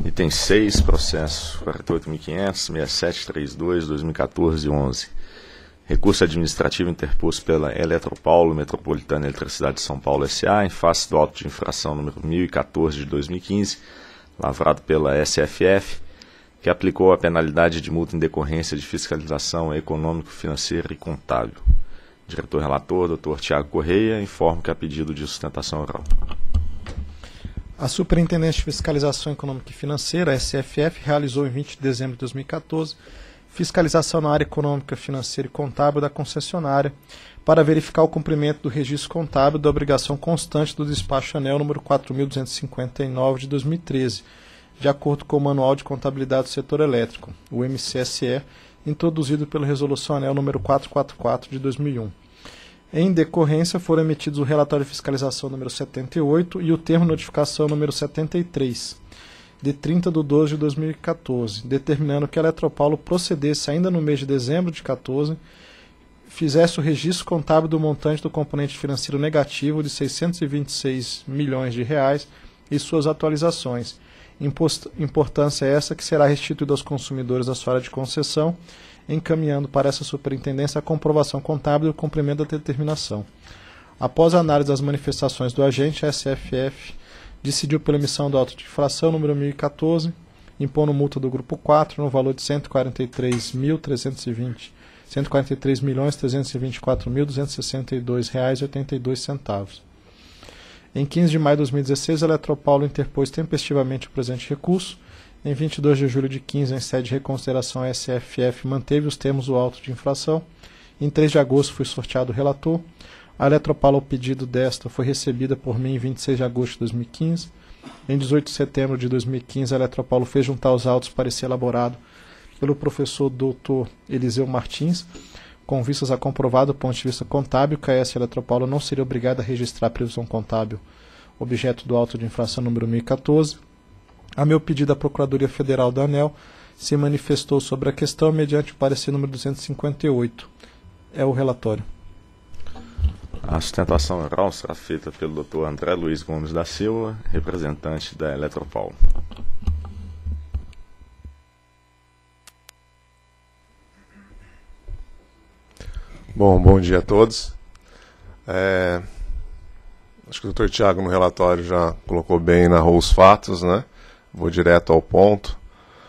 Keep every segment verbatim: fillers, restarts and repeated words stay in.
Item seis, processo quarenta e oito mil quinhentos, sessenta e sete trinta e dois, dois mil e quatorze, onze. Recurso administrativo interposto pela Eletropaulo Metropolitana Eletricidade de São Paulo S A em face do auto de infração número mil e quatorze de dois mil e quinze, lavrado pela S F F, que aplicou a penalidade de multa em decorrência de fiscalização econômico, financeira e contábil. Diretor-relator, doutor Tiago Correia, informo que há pedido de sustentação oral. A Superintendência de Fiscalização Econômica e Financeira, a S F F, realizou em vinte de dezembro de dois mil e quatorze fiscalização na área econômica, financeira e contábil da concessionária para verificar o cumprimento do registro contábil da obrigação constante do despacho ANEEL número quatro mil duzentos e cinquenta e nove de dois mil e treze, de acordo com o Manual de Contabilidade do Setor Elétrico, o M C S E, introduzido pela Resolução ANEEL número quatrocentos e quarenta e quatro de dois mil e um. Em decorrência, foram emitidos o relatório de fiscalização número setenta e oito e o termo de notificação número setenta e três, de trinta de doze de dois mil e quatorze, determinando que a Eletropaulo procedesse ainda no mês de dezembro de quatorze, fizesse o registro contábil do montante do componente financeiro negativo de seiscentos e vinte e seis milhões de reais e suas atualizações. Impost- importância essa que será restituída aos consumidores da sua área de concessão, encaminhando para essa superintendência a comprovação contábil do cumprimento da determinação. Após a análise das manifestações do agente, a S F F decidiu pela emissão do auto de infração número mil e quatorze, impondo multa do grupo quatro no valor de cento e quarenta e três milhões trezentos e vinte e quatro mil duzentos e sessenta e dois reais e oitenta e dois centavos. Em quinze de maio de dois mil e dezesseis, a Eletropaulo interpôs tempestivamente o presente recurso. Em vinte e dois de julho de quinze, em sede de reconsideração, a S F F manteve os termos do auto de infração. Em três de agosto foi sorteado o relator. A Eletropaulo, ao pedido desta, foi recebida por mim em vinte e seis de agosto de dois mil e quinze. Em dezoito de setembro de dois mil e quinze, a Eletropaulo fez juntar os autos parecer elaborado pelo professor doutor Eliseu Martins, com vistas a comprovar do ponto de vista contábil que a S Eletropaulo não seria obrigada a registrar a previsão contábil objeto do auto de infração número mil e quatorze. A meu pedido, a Procuradoria Federal da ANEEL se manifestou sobre a questão mediante o parecer número duzentos e cinquenta e oito. É o relatório. A sustentação oral será feita pelo doutor André Luiz Gomes da Silva, representante da Eletropaulo. Bom, bom dia a todos. É, acho que o doutor Tiago no relatório já colocou bem, narrou os fatos, né? Vou direto ao ponto.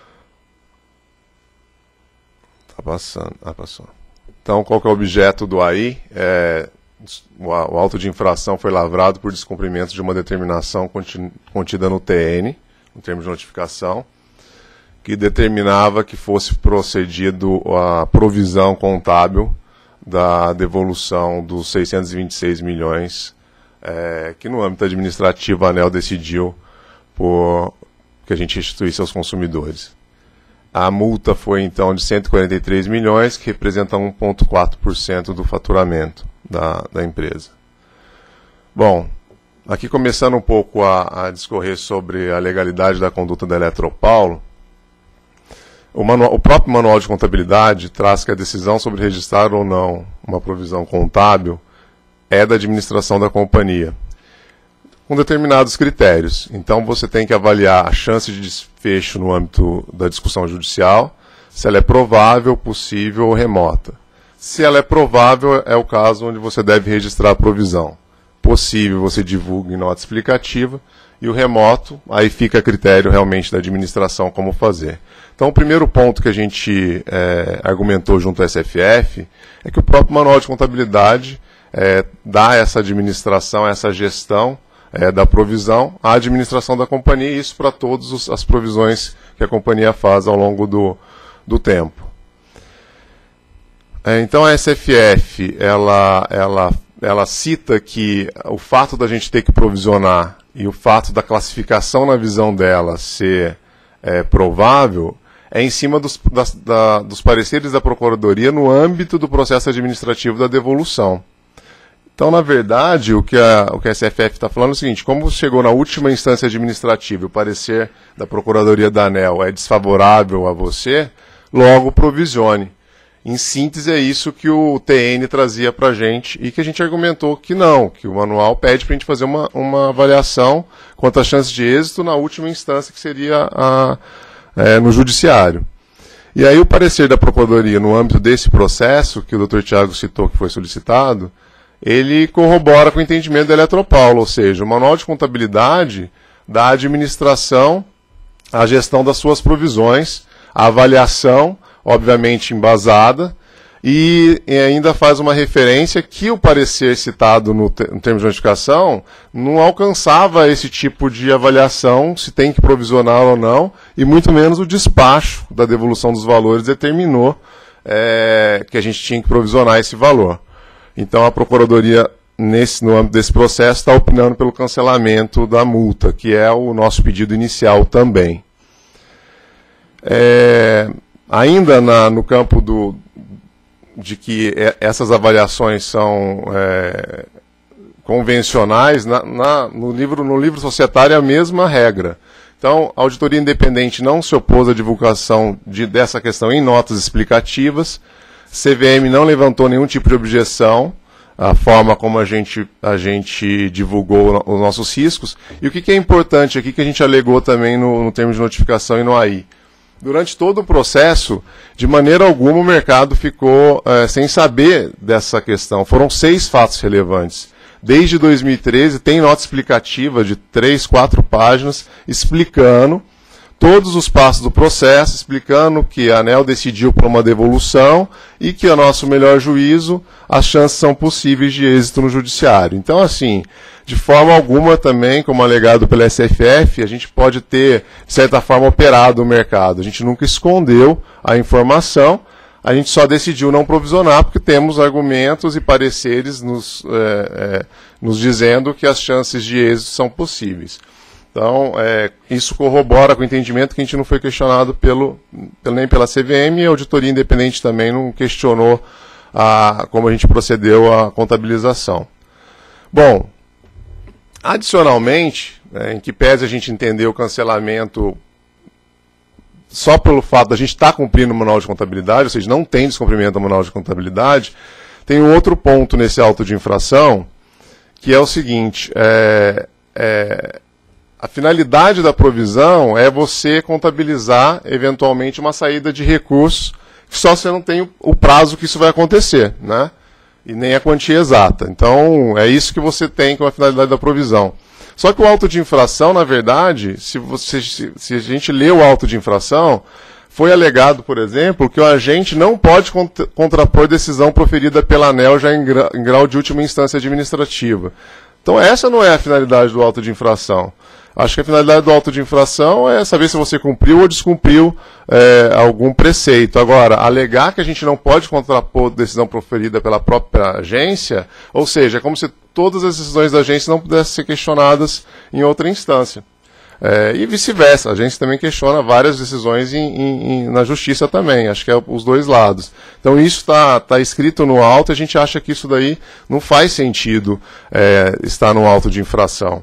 Tá passando. Ah, passou. Então, qual que é o objeto do A I? É, o auto de infração foi lavrado por descumprimento de uma determinação contida no T N, no termo de notificação, que determinava que fosse procedido a provisão contábil da devolução dos seiscentos e vinte e seis milhões, é, que no âmbito administrativo a ANEEL decidiu por que a gente restituísse aos consumidores. A multa foi então de cento e quarenta e três milhões, que representa um vírgula quatro por cento do faturamento da, da empresa. Bom, aqui começando um pouco a, a discorrer sobre a legalidade da conduta da Eletropaulo, o, manual, o próprio Manual de Contabilidade traz que a decisão sobre registrar ou não uma provisão contábil é da administração da companhia, com determinados critérios. Então você tem que avaliar a chance de desfecho no âmbito da discussão judicial, se ela é provável, possível ou remota. Se ela é provável, é o caso onde você deve registrar a provisão. Possível, você divulga em nota explicativa, e o remoto, aí fica a critério realmente da administração como fazer. Então o primeiro ponto que a gente é, argumentou junto à S F F é que o próprio Manual de Contabilidade é, dá essa administração, essa gestão É, da provisão à administração da companhia, e isso para todas as provisões que a companhia faz ao longo do, do tempo. É, então a S F F ela, ela, ela cita que o fato da gente ter que provisionar e o fato da classificação na visão dela ser é, provável é em cima dos, das, da, dos pareceres da Procuradoria no âmbito do processo administrativo da devolução. Então, na verdade, o que a, o que a S F F está falando é o seguinte: como chegou na última instância administrativa e o parecer da Procuradoria da ANEEL é desfavorável a você, logo provisione. Em síntese, é isso que o T N trazia para a gente e que a gente argumentou que não, que o manual pede para a gente fazer uma, uma avaliação quanto às chances de êxito na última instância, que seria a, é, no judiciário. E aí o parecer da Procuradoria, no âmbito desse processo, que o doutor Tiago citou que foi solicitado, ele corrobora com o entendimento da Eletropaulo, ou seja, o manual de contabilidade da administração, a gestão das suas provisões, a avaliação, obviamente embasada, e ainda faz uma referência que o parecer citado no, te no termo de notificação não alcançava esse tipo de avaliação, se tem que provisionar ou não, e muito menos o despacho da devolução dos valores determinou é, que a gente tinha que provisionar esse valor. Então a Procuradoria, nesse, no âmbito desse processo, está opinando pelo cancelamento da multa, que é o nosso pedido inicial também. É, ainda na, no campo do, de que essas avaliações são é, convencionais, na, na, no, livro, no livro societário é a mesma regra. Então, a auditoria independente não se opôs à divulgação de, dessa questão em notas explicativas, C V M não levantou nenhum tipo de objeção à forma como a gente, a gente divulgou os nossos riscos. E o que, que é importante aqui, que a gente alegou também no, no termo de notificação e no A I. Durante todo o processo, de maneira alguma o mercado ficou é, sem saber dessa questão. Foram seis fatos relevantes. Desde dois mil e treze tem nota explicativa de três, quatro páginas explicando todos os passos do processo, explicando que a ANEEL decidiu por uma devolução e que, a nosso melhor juízo, as chances são possíveis de êxito no judiciário. Então, assim, de forma alguma também, como alegado pela S F F, a gente pode ter, de certa forma, operado o mercado. A gente nunca escondeu a informação, a gente só decidiu não provisionar porque temos argumentos e pareceres nos, é, é, nos dizendo que as chances de êxito são possíveis. Então, é, isso corrobora com o entendimento que a gente não foi questionado pelo, nem pela C V M, e a auditoria independente também não questionou a, como a gente procedeu à contabilização. Bom, adicionalmente, né, em que pese a gente entender o cancelamento só pelo fato da gente estar cumprindo o manual de contabilidade, ou seja, não tem descumprimento do manual de contabilidade, tem um outro ponto nesse auto de infração, que é o seguinte, é, é, a finalidade da provisão é você contabilizar, eventualmente, uma saída de recursos, só você não tem o prazo que isso vai acontecer, né? E nem a quantia exata. Então, é isso que você tem com a finalidade da provisão. Só que o auto de infração, na verdade, se, você, se, se a gente lê o auto de infração, foi alegado, por exemplo, que o agente não pode contra, contrapor decisão proferida pela ANEEL já em, gra, em grau de última instância administrativa. Então, essa não é a finalidade do auto de infração. Acho que a finalidade do auto de infração é saber se você cumpriu ou descumpriu é, algum preceito. Agora, alegar que a gente não pode contrapor decisão proferida pela própria agência, ou seja, é como se todas as decisões da agência não pudessem ser questionadas em outra instância. É, e vice-versa, a agência também questiona várias decisões em, em, na justiça também, acho que é os dois lados. Então isso está tá escrito no auto e a gente acha que isso daí não faz sentido é, estar no auto de infração.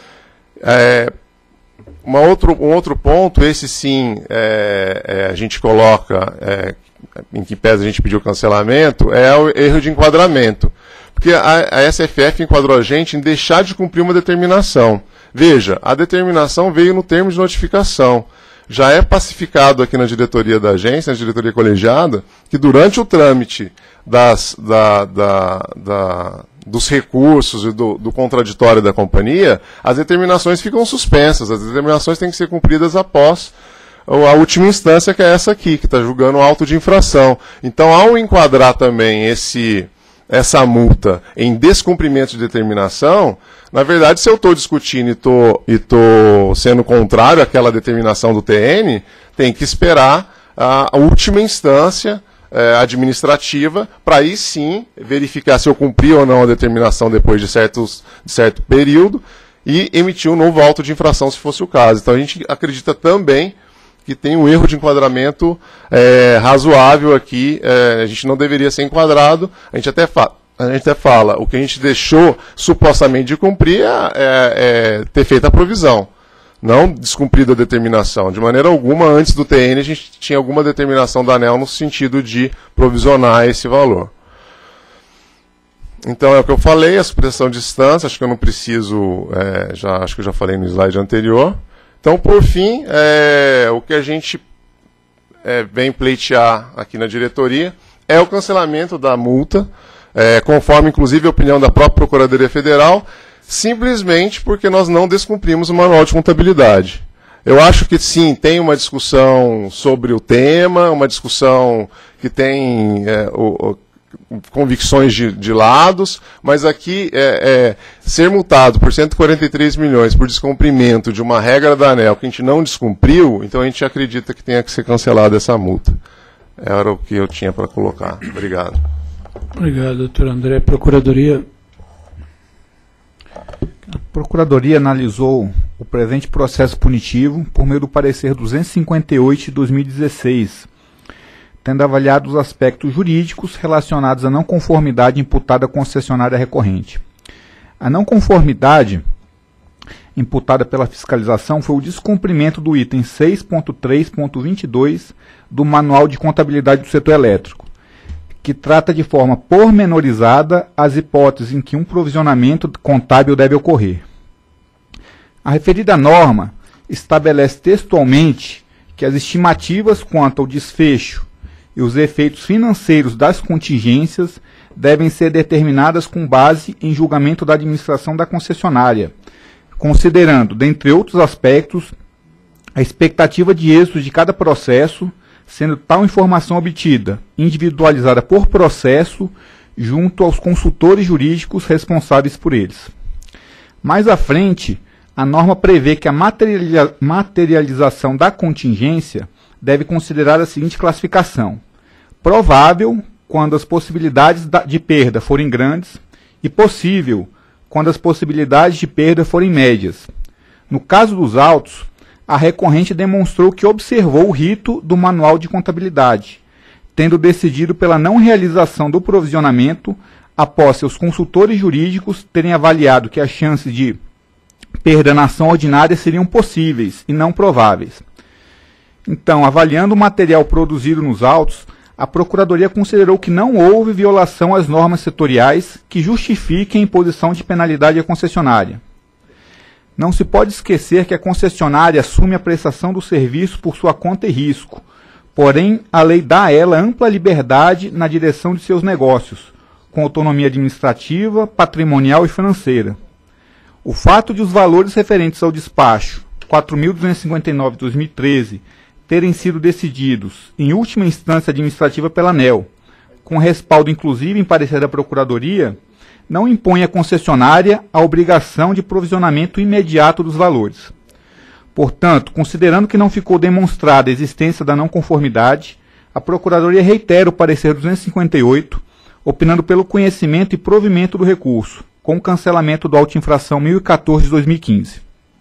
É, uma outro, um outro ponto, esse sim, é, é, a gente coloca, é, em que pese a gente pediu cancelamento, é o erro de enquadramento. Porque a, a S F F enquadrou a gente em deixar de cumprir uma determinação. Veja, a determinação veio no termo de notificação. Já é pacificado aqui na diretoria da agência, na diretoria colegiada, que durante o trâmite das, da, da, da, dos recursos e do, do contraditório da companhia, as determinações ficam suspensas, as determinações têm que ser cumpridas após a última instância, que é essa aqui, que está julgando o auto de infração. Então, ao enquadrar também esse, essa multa em descumprimento de determinação, na verdade, se eu estou discutindo e estou e tô sendo contrário àquela determinação do T N, tem que esperar a última instância é, administrativa para aí sim verificar se eu cumpri ou não a determinação depois de, certos, de certo período e emitir um novo auto de infração se fosse o caso. Então a gente acredita também que tem um erro de enquadramento é, razoável aqui, é, a gente não deveria ser enquadrado, a gente até fala. A gente até fala, o que a gente deixou supostamente de cumprir é, é, é ter feito a provisão. Não descumprida a determinação. De maneira alguma, antes do T N, a gente tinha alguma determinação da ANEEL no sentido de provisionar esse valor. Então, é o que eu falei, a supressão de instância, acho que eu não preciso, é, já, acho que eu já falei no slide anterior. Então, por fim, é, o que a gente é, vem pleitear aqui na diretoria é o cancelamento da multa, é, conforme, inclusive, a opinião da própria Procuradoria Federal, simplesmente porque nós não descumprimos o manual de contabilidade. Eu acho que sim, tem uma discussão sobre o tema, uma discussão que tem é, o, o, convicções de, de lados, mas aqui é, é, ser multado por cento e quarenta e três milhões por descumprimento de uma regra da ANEEL que a gente não descumpriu, então a gente acredita que tenha que ser cancelada essa multa. Era o que eu tinha para colocar. Obrigado. Obrigado, doutor André. Procuradoria. A Procuradoria analisou o presente processo punitivo por meio do parecer duzentos e cinquenta e oito de dois mil e dezesseis, tendo avaliado os aspectos jurídicos relacionados à não conformidade imputada à concessionária recorrente. A não conformidade imputada pela fiscalização foi o descumprimento do item seis ponto três ponto vinte e dois do Manual de Contabilidade do Setor Elétrico, que trata de forma pormenorizada as hipóteses em que um provisionamento contábil deve ocorrer. A referida norma estabelece textualmente que as estimativas quanto ao desfecho e os efeitos financeiros das contingências devem ser determinadas com base em julgamento da administração da concessionária, considerando, dentre outros aspectos, a expectativa de êxito de cada processo, sendo tal informação obtida, individualizada por processo, junto aos consultores jurídicos responsáveis por eles. Mais à frente, a norma prevê que a materializa- materialização da contingência deve considerar a seguinte classificação: provável, quando as possibilidades de perda forem grandes, e possível, quando as possibilidades de perda forem médias. No caso dos autos, a recorrente demonstrou que observou o rito do manual de contabilidade, tendo decidido pela não realização do provisionamento após seus consultores jurídicos terem avaliado que as chances de perda na ação ordinária seriam possíveis e não prováveis. Então, avaliando o material produzido nos autos, a Procuradoria considerou que não houve violação às normas setoriais que justifiquem a imposição de penalidade à concessionária. Não se pode esquecer que a concessionária assume a prestação do serviço por sua conta e risco, porém a lei dá a ela ampla liberdade na direção de seus negócios, com autonomia administrativa, patrimonial e financeira. O fato de os valores referentes ao despacho quatro mil duzentos e cinquenta e nove de dois mil e treze terem sido decididos, em última instância administrativa pela ANEEL, com respaldo inclusive em parecer da Procuradoria, não impõe à concessionária a obrigação de provisionamento imediato dos valores. Portanto, considerando que não ficou demonstrada a existência da não conformidade, a Procuradoria reitera o parecer duzentos e cinquenta e oito, opinando pelo conhecimento e provimento do recurso, com o cancelamento do auto de infração mil e quatorze de dois mil e quinze.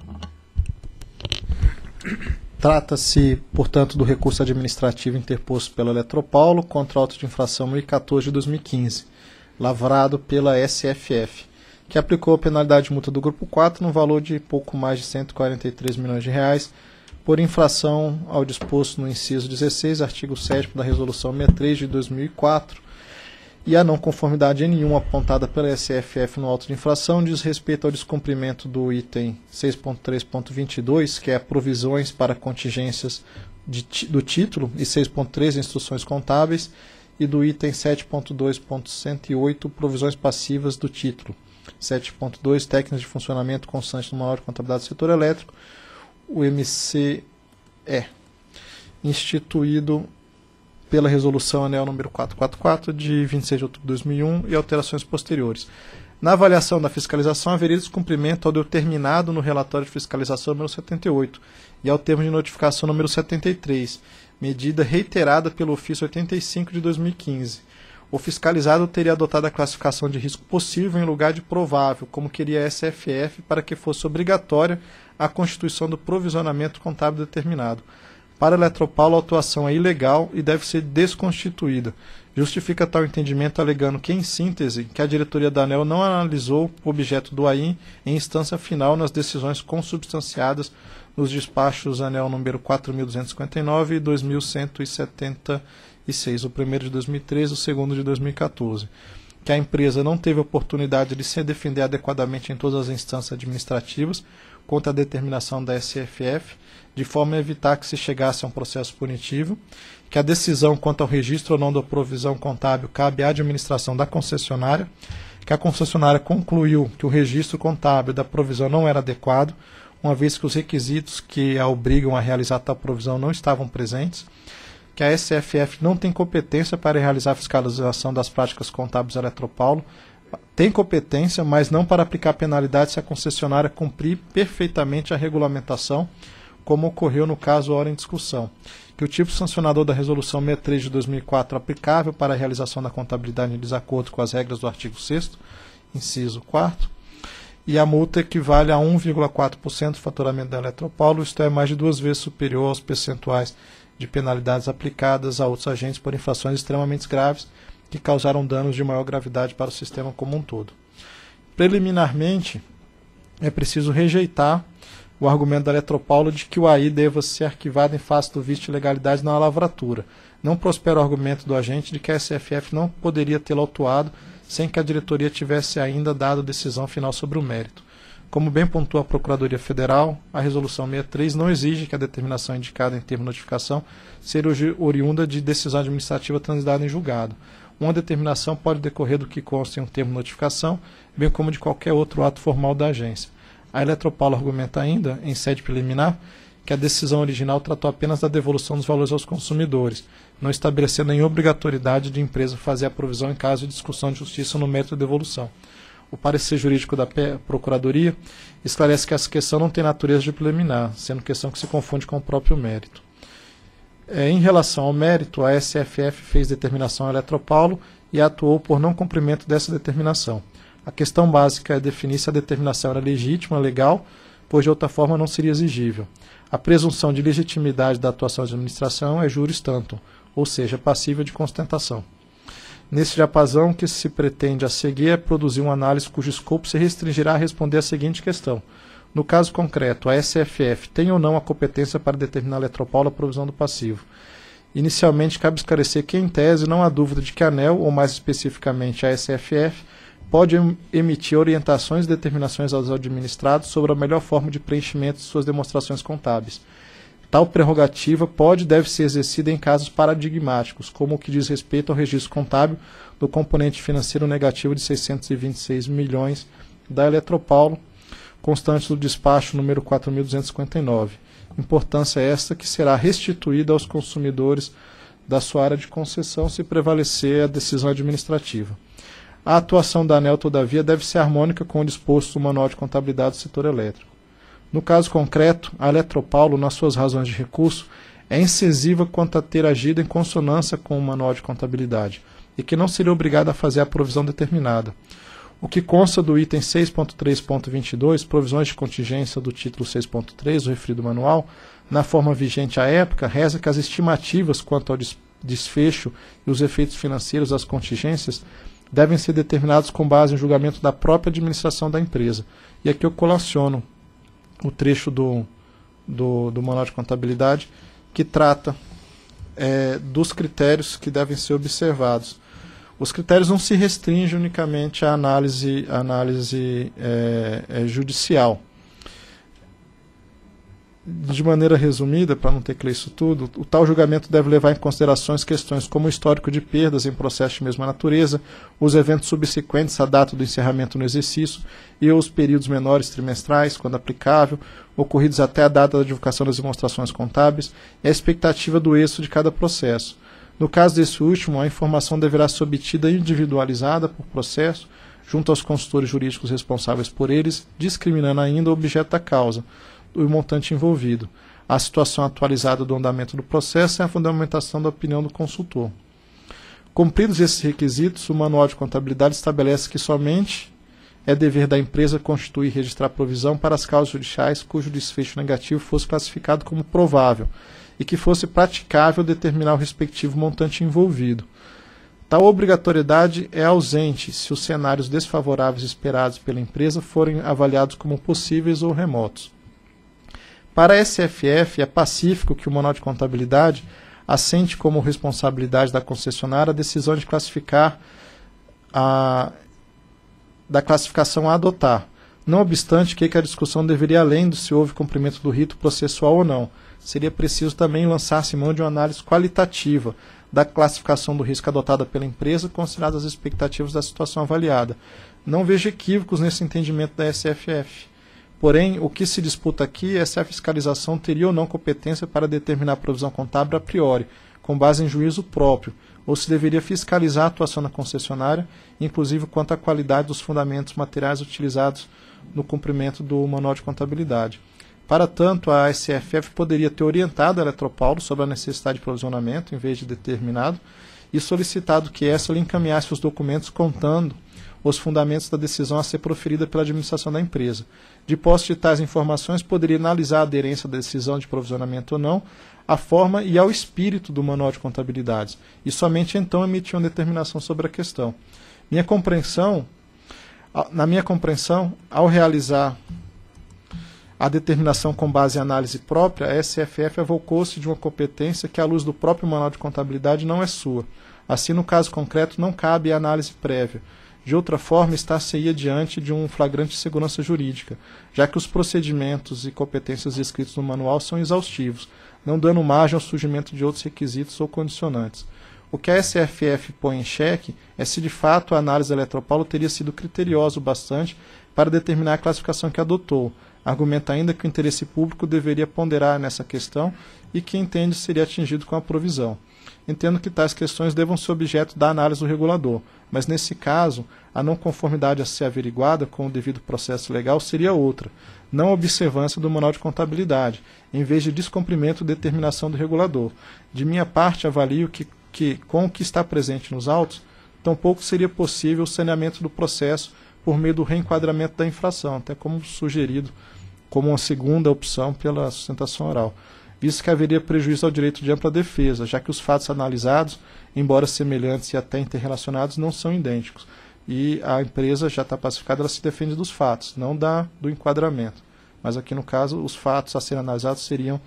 Trata-se, portanto, do recurso administrativo interposto pela Eletropaulo contra o auto de infração mil e quatorze de dois mil e quinze, lavrado pela S F F, que aplicou a penalidade de multa do Grupo quatro no valor de pouco mais de cento e quarenta e três milhões de reais por infração ao disposto no inciso dezesseis, artigo sétimo da Resolução sessenta e três de dois mil e quatro, e a não conformidade em nenhuma apontada pela S F F no auto de infração diz respeito ao descumprimento do item seis ponto três ponto vinte e dois, que é provisões para contingências de, do título, e seis ponto três, instruções contábeis, e do item sete ponto dois ponto cento e oito, provisões passivas do título. sete ponto dois, técnicas de funcionamento constante do Manual de Contabilidade do Setor Elétrico, o M C E, instituído pela Resolução ANEEL número quatrocentos e quarenta e quatro, de vinte e seis de outubro de dois mil e um, e alterações posteriores. Na avaliação da fiscalização, haveria descumprimento ao determinado no relatório de fiscalização número setenta e oito e ao termo de notificação número setenta e três, medida reiterada pelo ofício oitenta e cinco de dois mil e quinze. O fiscalizado teria adotado a classificação de risco possível em lugar de provável, como queria a S F F, para que fosse obrigatória a constituição do provisionamento contábil determinado. Para a Eletropaulo, a atuação é ilegal e deve ser desconstituída. Justifica tal entendimento alegando que, em síntese, que a diretoria da ANEEL não analisou o objeto do A I em instância final nas decisões consubstanciadas nos despachos anel número quatro mil duzentos e cinquenta e nove e dois mil cento e setenta e seis, o primeiro de dois mil e treze, o segundo de dois mil e quatorze, que a empresa não teve oportunidade de se defender adequadamente em todas as instâncias administrativas contra a determinação da S F F, de forma a evitar que se chegasse a um processo punitivo, que a decisão quanto ao registro ou não da provisão contábil cabe à administração da concessionária, que a concessionária concluiu que o registro contábil da provisão não era adequado, uma vez que os requisitos que a obrigam a realizar tal provisão não estavam presentes, que a S F F não tem competência para realizar a fiscalização das práticas contábeis da Eletropaulo, tem competência, mas não para aplicar penalidade se a concessionária cumprir perfeitamente a regulamentação, como ocorreu no caso ora em discussão, que o tipo sancionador da Resolução sessenta e três de dois mil e quatro aplicável para a realização da contabilidade em desacordo com as regras do artigo sexto, inciso quarto, e a multa equivale a um vírgula quatro por cento do faturamento da Eletropaulo, isto é, mais de duas vezes superior aos percentuais de penalidades aplicadas a outros agentes por infrações extremamente graves que causaram danos de maior gravidade para o sistema como um todo. Preliminarmente, é preciso rejeitar o argumento da Eletropaulo de que o A I deva ser arquivado em face do vício de ilegalidade na lavratura. Não prospera o argumento do agente de que a S F F não poderia tê-lo autuado sem que a diretoria tivesse ainda dado decisão final sobre o mérito. Como bem pontua a Procuradoria Federal, a Resolução sessenta e três não exige que a determinação indicada em termo de notificação seja oriunda de decisão administrativa transitada em julgado. Uma determinação pode decorrer do que consta em um termo de notificação, bem como de qualquer outro ato formal da agência. A Eletropaulo argumenta ainda, em sede preliminar, que a decisão original tratou apenas da devolução dos valores aos consumidores, não estabelecendo nenhuma obrigatoriedade de empresa fazer a provisão em caso de discussão de justiça no mérito da devolução. O parecer jurídico da Procuradoria esclarece que essa questão não tem natureza de preliminar, sendo questão que se confunde com o próprio mérito. É, em relação ao mérito, a S F F fez determinação à Eletropaulo e atuou por não cumprimento dessa determinação. A questão básica é definir se a determinação era legítima, legal, pois de outra forma não seria exigível. A presunção de legitimidade da atuação de administração é juris tantum, ou seja, passível de constatação. Nesse diapasão, o que se pretende a seguir é produzir uma análise cujo escopo se restringirá a responder a seguinte questão. No caso concreto, a S F F tem ou não a competência para determinar a Eletropaulo a provisão do passivo? Inicialmente, cabe esclarecer que, em tese, não há dúvida de que a ANEEL, ou mais especificamente a S F F, pode emitir orientações e determinações aos administrados sobre a melhor forma de preenchimento de suas demonstrações contábeis. Tal prerrogativa pode e deve ser exercida em casos paradigmáticos, como o que diz respeito ao registro contábil do componente financeiro negativo de seiscentos e vinte e seis milhões da Eletropaulo, constante do despacho número quatro mil duzentos e cinquenta e nove. Importância esta que será restituída aos consumidores da sua área de concessão se prevalecer a decisão administrativa. A atuação da ANEEL, todavia, deve ser harmônica com o disposto do Manual de Contabilidade do Setor Elétrico. No caso concreto, a Eletropaulo, nas suas razões de recurso, é incisiva quanto a ter agido em consonância com o Manual de Contabilidade e que não seria obrigada a fazer a provisão determinada. O que consta do item seis ponto três ponto vinte e dois, provisões de contingência do título seis ponto três, do referido manual, na forma vigente à época, reza que as estimativas quanto ao desfecho e os efeitos financeiros das contingências devem ser determinados com base em julgamento da própria administração da empresa. E aqui eu colaciono o trecho do, do, do Manual de Contabilidade que trata é, dos critérios que devem ser observados. Os critérios não se restringem unicamente à análise, à análise é, é, judicial. De maneira resumida, para não ter que ler isso tudo, o tal julgamento deve levar em considerações questões como o histórico de perdas em processo de mesma natureza, os eventos subsequentes à data do encerramento no exercício e os períodos menores trimestrais, quando aplicável, ocorridos até a data da divulgação das demonstrações contábeis, e a expectativa do êxito de cada processo. No caso desse último, a informação deverá ser obtida individualizada por processo, junto aos consultores jurídicos responsáveis por eles, discriminando ainda o objeto da causa, o montante envolvido, a situação atualizada do andamento do processo e a fundamentação da opinião do consultor. Cumpridos esses requisitos, o Manual de Contabilidade estabelece que somente é dever da empresa constituir e registrar provisão para as causas judiciais cujo desfecho negativo fosse classificado como provável e que fosse praticável determinar o respectivo montante envolvido. Tal obrigatoriedade é ausente se os cenários desfavoráveis esperados pela empresa forem avaliados como possíveis ou remotos. Para a S F F, é pacífico que o Manual de Contabilidade assente como responsabilidade da concessionária a decisão de classificar a, da classificação a adotar. Não obstante que a discussão deveria além de se houve cumprimento do rito processual ou não. Seria preciso também lançar-se mão de uma análise qualitativa da classificação do risco adotada pela empresa, consideradas as expectativas da situação avaliada. Não vejo equívocos nesse entendimento da S F F. Porém, o que se disputa aqui é se a fiscalização teria ou não competência para determinar a provisão contábil a priori, com base em juízo próprio, ou se deveria fiscalizar a atuação da concessionária, inclusive quanto à qualidade dos fundamentos materiais utilizados no cumprimento do Manual de Contabilidade. Para tanto, a S F F poderia ter orientado a Eletropaulo sobre a necessidade de provisionamento, em vez de determinado, e solicitado que essa lhe encaminhasse os documentos contando os fundamentos da decisão a ser proferida pela administração da empresa. De posse de tais informações, poderia analisar a aderência da decisão de provisionamento ou não, à forma e ao espírito do Manual de Contabilidades, e somente então emitir uma determinação sobre a questão. Minha compreensão, na minha compreensão, ao realizar a determinação com base em análise própria, a S F F avocou-se de uma competência que, à luz do próprio Manual de Contabilidade, não é sua. Assim, no caso concreto, não cabe a análise prévia. De outra forma, está-se-ia diante de um flagrante de segurança jurídica, já que os procedimentos e competências descritos no manual são exaustivos, não dando margem ao surgimento de outros requisitos ou condicionantes. O que a S F F põe em xeque é se de fato a análise da Eletropaulo teria sido criteriosa o bastante para determinar a classificação que adotou. Argumenta ainda que o interesse público deveria ponderar nessa questão e que entende seria atingido com a provisão. Entendo que tais questões devam ser objeto da análise do regulador, mas nesse caso, a não conformidade a ser averiguada com o devido processo legal seria outra, não observância do Manual de Contabilidade, em vez de descumprimento de determinação do regulador. De minha parte, avalio que, que com o que está presente nos autos, tampouco seria possível o saneamento do processo por meio do reenquadramento da infração, até como sugerido como uma segunda opção pela sustentação oral, visto que haveria prejuízo ao direito de ampla defesa, já que os fatos analisados, embora semelhantes e até interrelacionados, não são idênticos. E a empresa já está pacificada, ela se defende dos fatos, não da, do enquadramento. Mas aqui no caso, os fatos a serem analisados seriam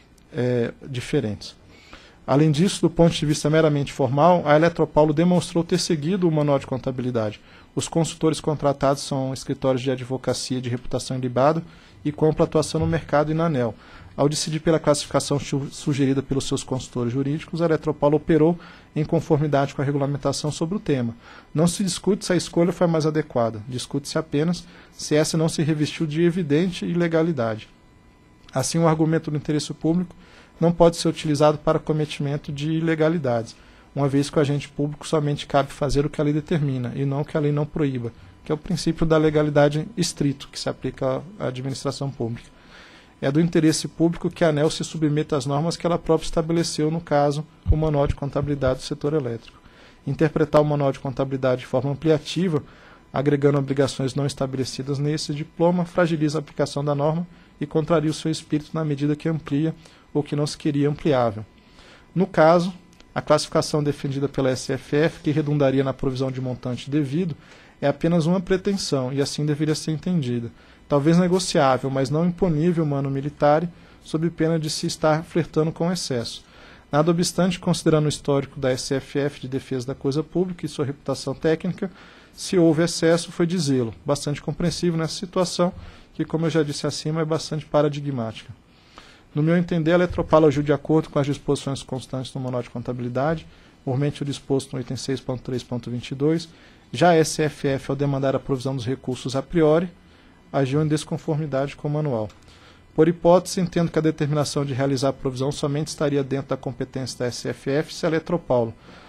é, diferentes. Além disso, do ponto de vista meramente formal, a Eletropaulo demonstrou ter seguido o Manual de Contabilidade. Os consultores contratados são escritórios de advocacia de reputação ilibada e com ampla atuação no mercado e na ANEEL. Ao decidir pela classificação sugerida pelos seus consultores jurídicos, a Eletropaulo operou em conformidade com a regulamentação sobre o tema. Não se discute se a escolha foi a mais adequada, discute-se apenas se essa não se revestiu de evidente ilegalidade. Assim, o argumento do interesse público não pode ser utilizado para cometimento de ilegalidades, uma vez que o agente público somente cabe fazer o que a lei determina, e não o que a lei não proíba, que é o princípio da legalidade estrito, que se aplica à administração pública. É do interesse público que a ANEEL se submeta às normas que ela própria estabeleceu, no caso, o Manual de Contabilidade do setor elétrico. Interpretar o Manual de Contabilidade de forma ampliativa, agregando obrigações não estabelecidas nesse diploma, fragiliza a aplicação da norma e contraria o seu espírito na medida que amplia ou que não se queria ampliável. No caso, a classificação defendida pela S F F, que redundaria na provisão de montante devido, é apenas uma pretensão e assim deveria ser entendida. Talvez negociável, mas não imponível mano militare, sob pena de se estar flertando com excesso. Nada obstante, considerando o histórico da S F F de defesa da coisa pública e sua reputação técnica, se houve excesso, foi de zelo, bastante compreensível nessa situação, que, como eu já disse acima, é bastante paradigmática. No meu entender, a Eletropaulo agiu de acordo com as disposições constantes no Manual de Contabilidade, urmente o disposto no oitenta e seis ponto três ponto vinte e dois. Já a S F F, ao demandar a provisão dos recursos a priori, agiu em desconformidade com o manual. Por hipótese, entendo que a determinação de realizar a provisão somente estaria dentro da competência da S F F se a Eletropaulo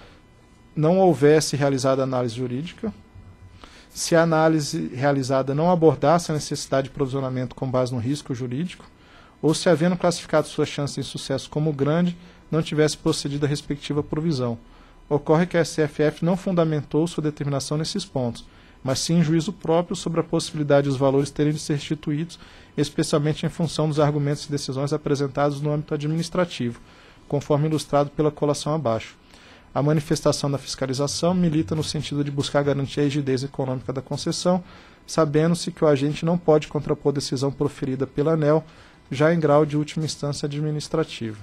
não houvesse realizado a análise jurídica, se a análise realizada não abordasse a necessidade de provisionamento com base no risco jurídico, ou se, havendo classificado suas chances de sucesso como grande, não tivesse procedido a respectiva provisão. Ocorre que a S F F não fundamentou sua determinação nesses pontos, mas sim em juízo próprio sobre a possibilidade de os valores terem de ser restituídos, especialmente em função dos argumentos e decisões apresentados no âmbito administrativo, conforme ilustrado pela colação abaixo. A manifestação da fiscalização milita no sentido de buscar garantir a rigidez econômica da concessão, sabendo-se que o agente não pode contrapor decisão proferida pela ANEEL, já em grau de última instância administrativa.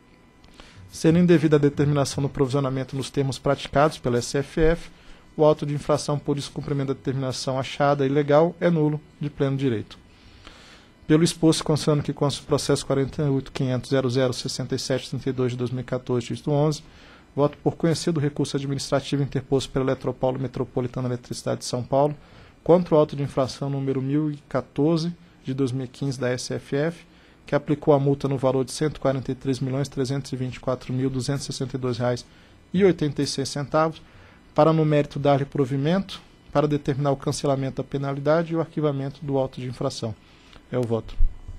Sendo indevida a determinação do provisionamento nos termos praticados pela S F F, o auto de infração por descumprimento da determinação achada ilegal é nulo de pleno direito. Pelo exposto, considerando que consta o processo quarenta e oito ponto quinhentos ponto zero zero sessenta e sete trinta e dois de dois mil e quatorze, dígito onze, voto por conhecer do recurso administrativo interposto pela Eletropaulo Metropolitana Eletricidade de São Paulo contra o auto de infração número mil e quatorze de dois mil e quinze da S F F, que aplicou a multa no valor de cento e quarenta e três milhões trezentos e vinte e quatro mil duzentos e sessenta e dois reais e oitenta e seis centavos, para no mérito dar-lhe provimento, para determinar o cancelamento da penalidade e o arquivamento do auto de infração. É o voto.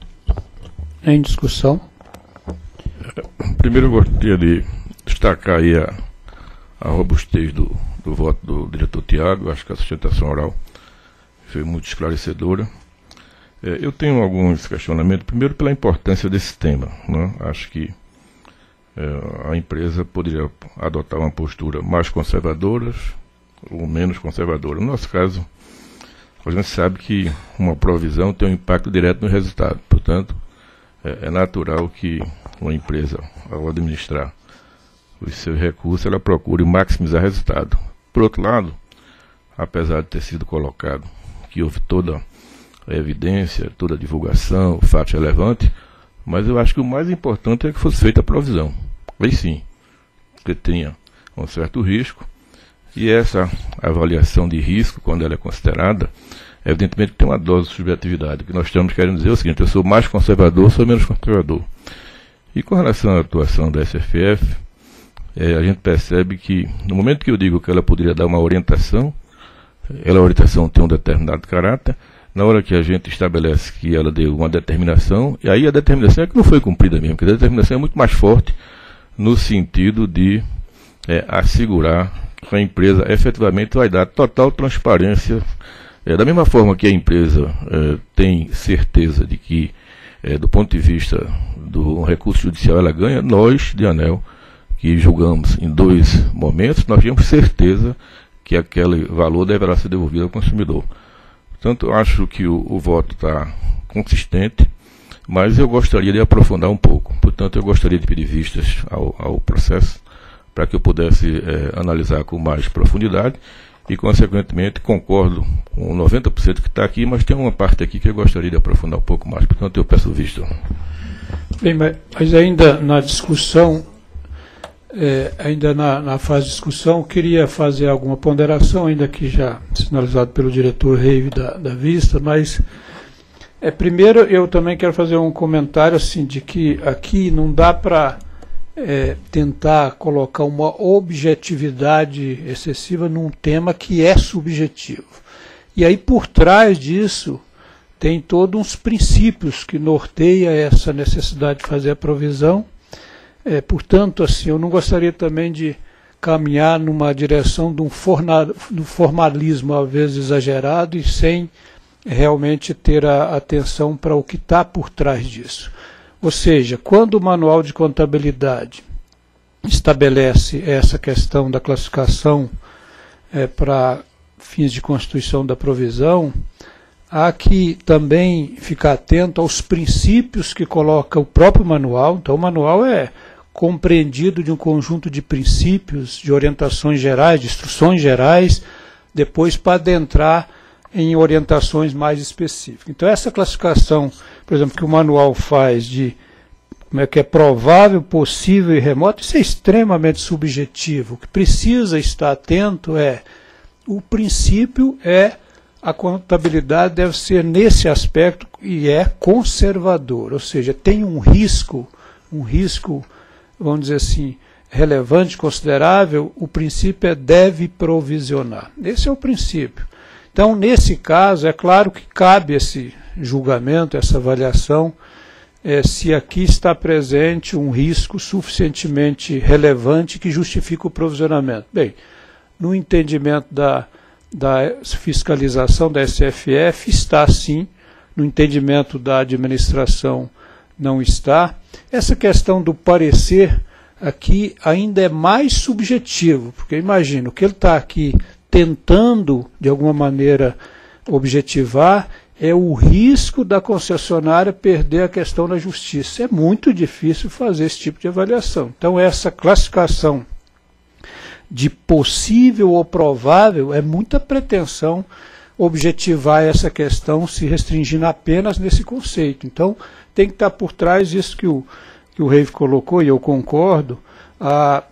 Em discussão. Primeiro eu gostaria de destacar aí a, a robustez do, do voto do diretor Tiago. Acho que a sustentação oral foi muito esclarecedora. É, eu tenho alguns questionamentos, primeiro pela importância desse tema, né? Acho que é, a empresa poderia adotar uma postura mais conservadora ou menos conservadora. No nosso caso, a gente sabe que uma provisão tem um impacto direto no resultado. Portanto, é, é natural que uma empresa, ao administrar os seus recursos, ela procure maximizar resultado. Por outro lado, apesar de ter sido colocado que houve toda a evidência, toda a divulgação, o fato relevante, mas eu acho que o mais importante é que fosse feita a provisão. Aí sim, porque tinha um certo risco, e essa avaliação de risco, quando ela é considerada, evidentemente tem uma dose de subjetividade. O que nós estamos querendo dizer é o seguinte: eu sou mais conservador, sou menos conservador. E com relação à atuação da S F F, é, a gente percebe que, no momento que eu digo que ela poderia dar uma orientação, ela, a orientação tem um determinado caráter. Na hora que a gente estabelece que ela deu uma determinação, e aí a determinação é que não foi cumprida mesmo, porque a determinação é muito mais forte no sentido de é, assegurar que a empresa efetivamente vai dar total transparência. É, da mesma forma que a empresa é, tem certeza de que, é, do ponto de vista do recurso judicial, ela ganha, nós, de ANEEL, que julgamos em dois momentos, nós temos certeza que aquele valor deverá ser devolvido ao consumidor. Portanto, eu acho que o, o voto está consistente, mas eu gostaria de aprofundar um pouco. Portanto, eu gostaria de pedir vistas ao, ao processo, para que eu pudesse é, analisar com mais profundidade e, consequentemente, concordo com noventa por cento que está aqui, mas tem uma parte aqui que eu gostaria de aprofundar um pouco mais. Portanto, eu peço vista. Bem, mas ainda na discussão, é, ainda na, na fase de discussão, eu queria fazer alguma ponderação, ainda que já sinalizado pelo diretor Reive da, da Vista, mas é, primeiro eu também quero fazer um comentário assim, de que aqui não dá para é, tentar colocar uma objetividade excessiva num tema que é subjetivo. E aí por trás disso tem todos uns princípios que norteia essa necessidade de fazer a provisão. É, portanto, assim, eu não gostaria também de caminhar numa direção de um formalismo, às vezes exagerado, e sem realmente ter a atenção para o que está por trás disso. Ou seja, quando o manual de contabilidade estabelece essa questão da classificação é, para fins de constituição da provisão, há que também ficar atento aos princípios que coloca o próprio manual. Então, o manual é compreendido de um conjunto de princípios, de orientações gerais, de instruções gerais, depois para adentrar em orientações mais específicas. Então, essa classificação, por exemplo, que o manual faz de como é que é provável, possível e remoto, isso é extremamente subjetivo. O que precisa estar atento é, o princípio é, a contabilidade deve ser nesse aspecto e é conservador, ou seja, tem um risco, um risco, vamos dizer assim, relevante, considerável, o princípio é deve provisionar. Esse é o princípio. Então, nesse caso, é claro que cabe esse julgamento, essa avaliação, é, se aqui está presente um risco suficientemente relevante que justifica o provisionamento. Bem, no entendimento da, da fiscalização da S F F, está sim, no entendimento da administração não está. Essa questão do parecer aqui ainda é mais subjetivo, porque imagino que ele está aqui tentando, de alguma maneira, objetivar, é o risco da concessionária perder a questão na justiça. É muito difícil fazer esse tipo de avaliação. Então, essa classificação de possível ou provável é muita pretensão objetivar essa questão se restringindo apenas nesse conceito. Então, tem que estar por trás disso que o, que o Reive colocou, e eu concordo, a,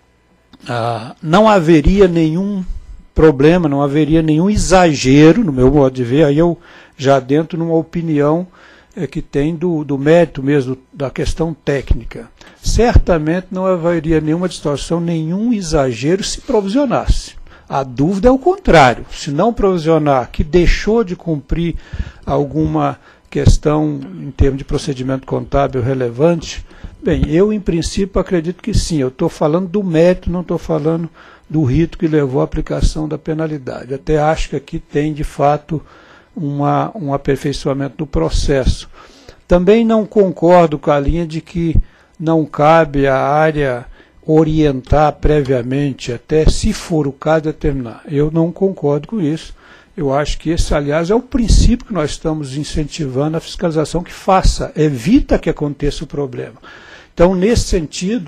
a, não haveria nenhum problema, não haveria nenhum exagero, no meu modo de ver, aí eu já dentro numa opinião é, que tem do, do mérito mesmo, da questão técnica. Certamente não haveria nenhuma distorção, nenhum exagero se provisionasse. A dúvida é o contrário, se não provisionar que deixou de cumprir alguma questão em termos de procedimento contábil relevante, bem, eu em princípio acredito que sim, eu estou falando do mérito, não estou falando do rito que levou à aplicação da penalidade. Até acho que aqui tem de fato uma, um aperfeiçoamento do processo. Também não concordo com a linha de que não cabe à área orientar previamente, até se for o caso determinar. Eu não concordo com isso. Eu acho que esse, aliás, é o princípio que nós estamos incentivando a fiscalização que faça, evita que aconteça o problema. Então, nesse sentido,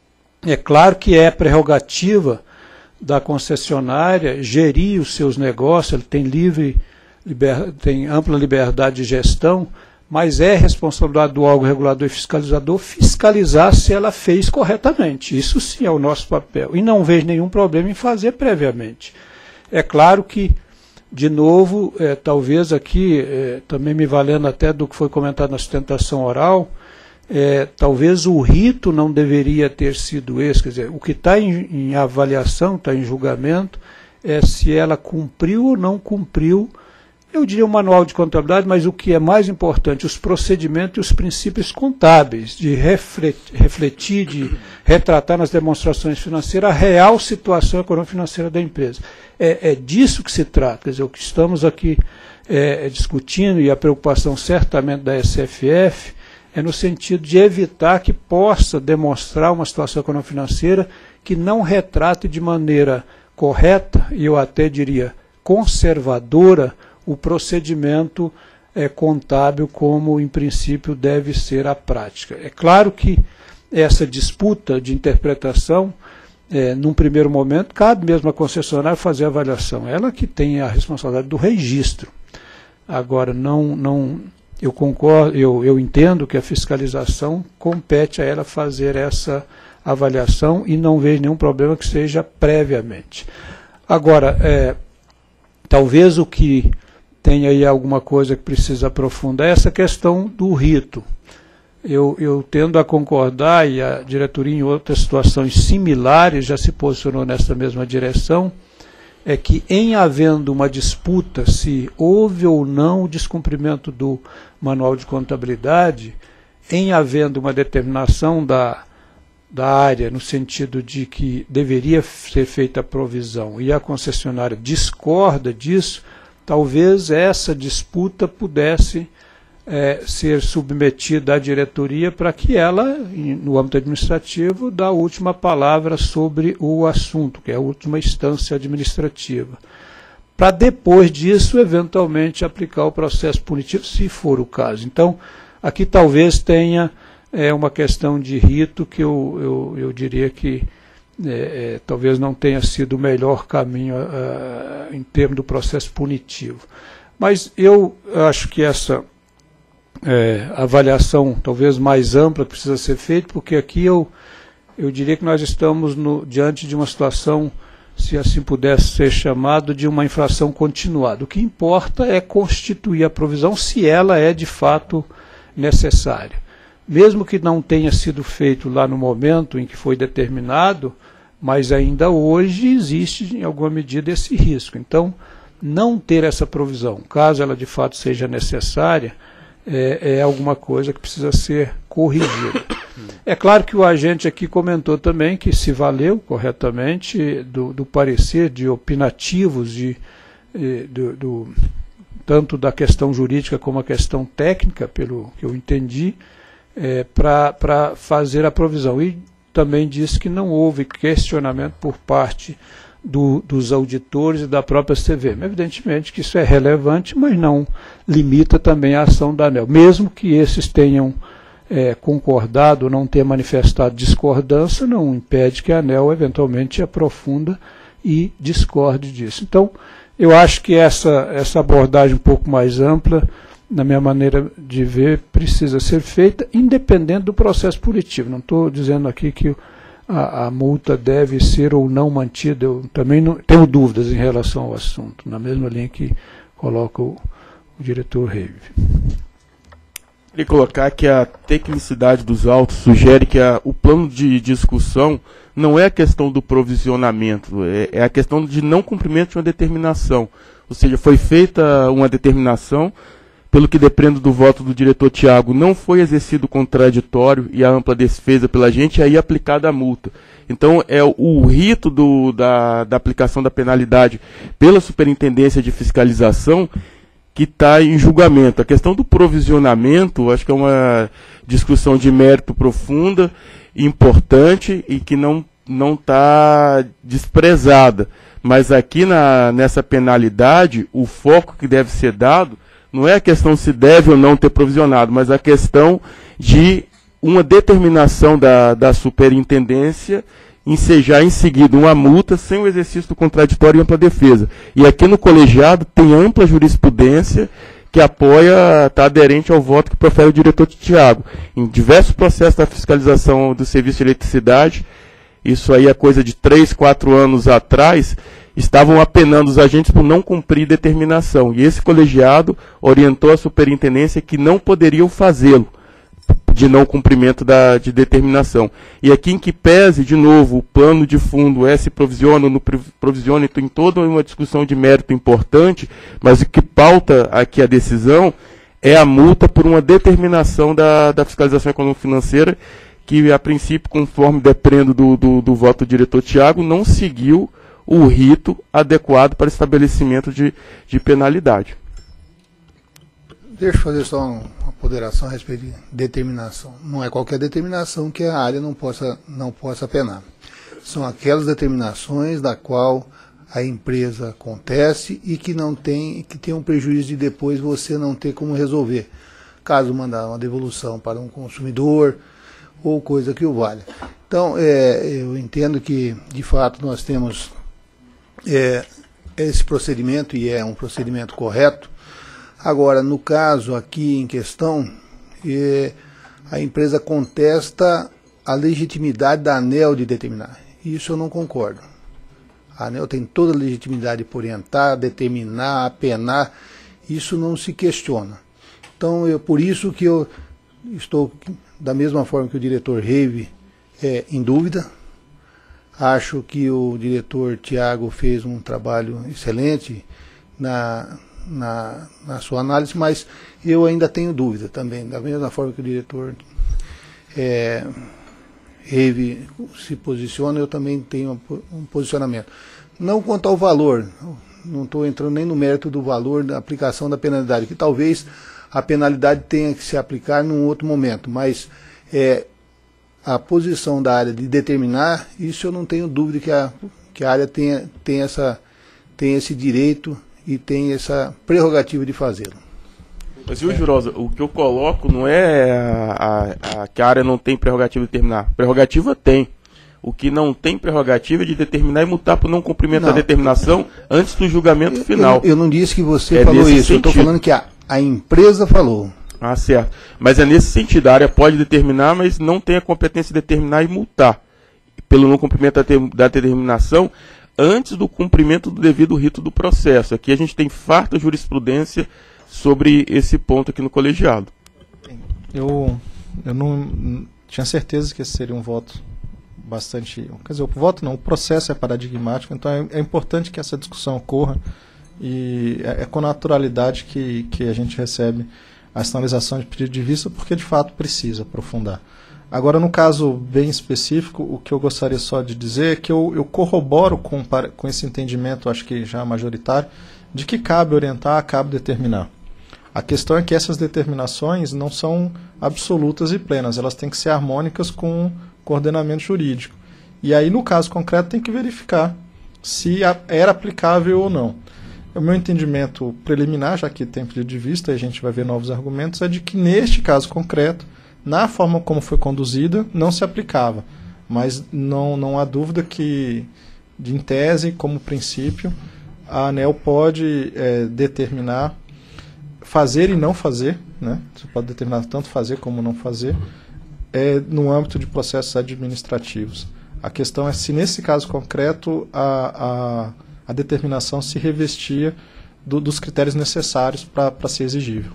é claro que é prerrogativa da concessionária gerir os seus negócios, ele tem livre, liber, tem ampla liberdade de gestão, mas é responsabilidade do órgão regulador e fiscalizador fiscalizar se ela fez corretamente. Isso sim é o nosso papel. E não vejo nenhum problema em fazer previamente. É claro que, de novo, é, talvez aqui, é, também me valendo até do que foi comentado na sustentação oral, é, talvez o rito não deveria ter sido esse. Quer dizer, o que está em, em avaliação, está em julgamento, é se ela cumpriu ou não cumpriu, eu diria o manual de contabilidade, mas o que é mais importante, os procedimentos e os princípios contábeis, de refletir, refletir de retratar nas demonstrações financeiras a real situação econômico-financeira da empresa. É, é disso que se trata, quer dizer, o que estamos aqui é, discutindo, e a preocupação certamente da S F F, é no sentido de evitar que possa demonstrar uma situação econômico-financeira que não retrate de maneira correta, e eu até diria conservadora, o procedimento é, contábil como, em princípio, deve ser a prática. É claro que essa disputa de interpretação, é, num primeiro momento, cabe mesmo à concessionária fazer a avaliação. Ela que tem a responsabilidade do registro. Agora, não, não, eu concordo, eu, eu entendo que a fiscalização compete a ela fazer essa avaliação e não vejo nenhum problema que seja previamente. Agora, é, talvez o que tem aí alguma coisa que precisa aprofundar é essa questão do rito. Eu, eu tendo a concordar, e a diretoria em outras situações similares já se posicionou nessa mesma direção, é que em havendo uma disputa se houve ou não o descumprimento do manual de contabilidade, em havendo uma determinação da, da área no sentido de que deveria ser feita a provisão e a concessionária discorda disso, talvez essa disputa pudesse é, ser submetida à diretoria para que ela, no âmbito administrativo, dê a última palavra sobre o assunto, que é a última instância administrativa. Para depois disso, eventualmente, aplicar o processo punitivo, se for o caso. Então, aqui talvez tenha é, uma questão de rito que eu, eu, eu diria que É, é, talvez não tenha sido o melhor caminho uh, em termos do processo punitivo. Mas eu acho que essa é, avaliação talvez mais ampla precisa ser feita, porque aqui eu, eu diria que nós estamos no, diante de uma situação, se assim pudesse ser chamado, de uma infração continuada. O que importa é constituir a provisão se ela é de fato necessária. Mesmo que não tenha sido feito lá no momento em que foi determinado, mas ainda hoje existe, em alguma medida, esse risco. Então, não ter essa provisão, caso ela de fato seja necessária, é, é alguma coisa que precisa ser corrigida. É claro que o agente aqui comentou também que se valeu corretamente do, do parecer de opinativos, de, de, do, do, tanto da questão jurídica como a questão técnica, pelo que eu entendi, É, para fazer a provisão. E também disse que não houve questionamento por parte do, dos auditores e da própria C V M. Evidentemente que isso é relevante, mas não limita também a ação da ANEEL, mesmo que esses tenham é, concordado, não tenha manifestado discordância, não impede que a ANEEL eventualmente aprofunda e discorde disso. Então, eu acho que essa, essa abordagem um pouco mais ampla, na minha maneira de ver, precisa ser feita, independente do processo punitivo. Não estou dizendo aqui que a, a multa deve ser ou não mantida, eu também não, tenho dúvidas em relação ao assunto, na mesma linha que coloca o, o diretor Reive. Queria colocar que a tecnicidade dos autos sugere que a, o plano de discussão não é a questão do provisionamento, é, é a questão de não cumprimento de uma determinação. Ou seja, foi feita uma determinação, pelo que depende do voto do diretor Tiago, não foi exercido o contraditório e a ampla defesa pela gente, e aí aplicada a multa. Então, é o, o rito do, da, da aplicação da penalidade pela Superintendência de Fiscalização que está em julgamento. A questão do provisionamento, acho que é uma discussão de mérito profunda, importante e que não não está desprezada. Mas aqui na, nessa penalidade, o foco que deve ser dado não é a questão se deve ou não ter provisionado, mas a questão de uma determinação da, da superintendência ensejar em seguida uma multa sem o exercício do contraditório e ampla defesa. E aqui no colegiado tem ampla jurisprudência que apoia, está aderente ao voto que profere o diretor Tiago. Em diversos processos da fiscalização do serviço de eletricidade, isso aí é coisa de três, quatro anos atrás, estavam apenando os agentes por não cumprir determinação. E esse colegiado orientou a superintendência que não poderiam fazê-lo, de não cumprimento da, de determinação. E aqui em que pese, de novo, o plano de fundo é se provisiona, no provisiona em toda uma discussão de mérito importante, mas o que pauta aqui a decisão é a multa por uma determinação da, da fiscalização econômico-financeira, que a princípio, conforme dependo do, do, do voto do diretor Tiago, não seguiu o rito adequado para estabelecimento de, de penalidade. Deixa eu fazer só uma ponderação a respeito de determinação. Não é qualquer determinação que a área não possa, não possa penar. São aquelas determinações da qual a empresa acontece e que não tem, que tem um prejuízo de depois você não ter como resolver. Caso mandar uma devolução para um consumidor ou coisa que o valha. Então, é, eu entendo que, de fato, nós temos é, esse procedimento e é um procedimento correto. Agora, no caso aqui em questão, é, a empresa contesta a legitimidade da ANEEL de determinar. Isso eu não concordo. A ANEEL tem toda a legitimidade para orientar, determinar, apenar. Isso não se questiona. Então, é por isso que eu estou, da mesma forma que o diretor Reive, é, em dúvida. Acho que o diretor Tiago fez um trabalho excelente na... Na, na sua análise, mas eu ainda tenho dúvida também, da mesma forma que o diretor é, Reive se posiciona, eu também tenho um posicionamento. Não quanto ao valor, não estou entrando nem no mérito do valor da aplicação da penalidade, que talvez a penalidade tenha que se aplicar num outro momento, mas é, a posição da área de determinar, isso eu não tenho dúvida que a, que a área tenha, tenha, essa, tenha esse direito e tem essa prerrogativa de fazê-lo. Mas, viu, Jurosa, o que eu coloco não é a, a, a, que a área não tem prerrogativa de determinar. Prerrogativa tem. O que não tem prerrogativa é de determinar e multar por não cumprimento da determinação antes do julgamento eu, final. Eu, eu não disse que você é falou isso, sentido. Eu estou falando que a, a empresa falou. Ah, certo. Mas é nesse sentido, a área pode determinar, mas não tem a competência de determinar e multar pelo não cumprimento da, ter, da determinação antes do cumprimento do devido rito do processo. Aqui a gente tem farta jurisprudência sobre esse ponto aqui no colegiado. Eu, eu não tinha certeza que esse seria um voto bastante... Quer dizer, o voto não, o processo é paradigmático, então é, é importante que essa discussão ocorra e é, é com naturalidade que, que a gente recebe a sinalização de pedido de vista, porque de fato precisa aprofundar. Agora, no caso bem específico, o que eu gostaria só de dizer é que eu, eu corroboro com, com esse entendimento, acho que já majoritário, de que cabe orientar, cabe determinar. A questão é que essas determinações não são absolutas e plenas, elas têm que ser harmônicas com o coordenamento jurídico. E aí, no caso concreto, tem que verificar se a, era aplicável ou não. O meu entendimento preliminar, já que tem pedido de vista e a gente vai ver novos argumentos, é de que neste caso concreto, na forma como foi conduzida, não se aplicava. Mas não, não há dúvida que, de, em tese, como princípio, a ANEEL pode é, determinar fazer e não fazer, né? Você pode determinar tanto fazer como não fazer, é, no âmbito de processos administrativos. A questão é se, nesse caso concreto, a, a, a determinação se revestia do, dos critérios necessários para ser exigível.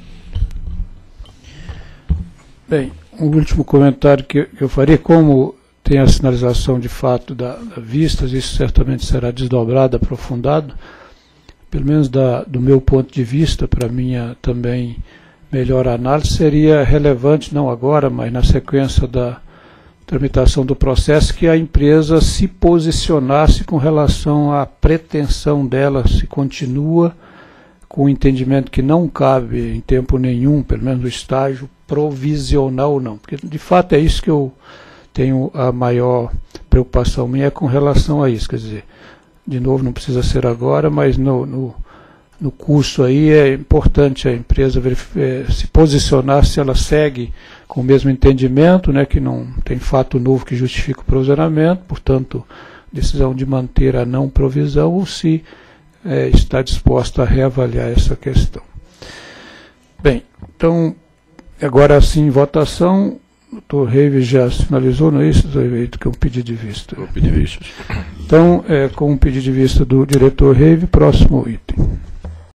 Bem, um último comentário que, que eu faria, como tem a sinalização de fato da, da vistas, isso certamente será desdobrado, aprofundado, pelo menos da, do meu ponto de vista, para minha também melhor análise, seria relevante, não agora, mas na sequência da tramitação do processo, que a empresa se posicionasse com relação à pretensão dela, se continua com o entendimento que não cabe em tempo nenhum, pelo menos no estágio provisional ou não. Porque, de fato, é isso que eu tenho a maior preocupação minha, é com relação a isso. Quer dizer, de novo, não precisa ser agora, mas no, no, no curso aí é importante a empresa verificar, se posicionar se ela segue com o mesmo entendimento, né, que não tem fato novo que justifique o provisionamento, portanto, decisão de manter a não provisão, ou se é, está disposta a reavaliar essa questão. Bem, então, agora sim, votação. O doutor Reive já sinalizou, não é isso, doutor Reive, que é um pedido de vista. O pedido de vista. Então, é, com o pedido de vista do diretor Reive, próximo item.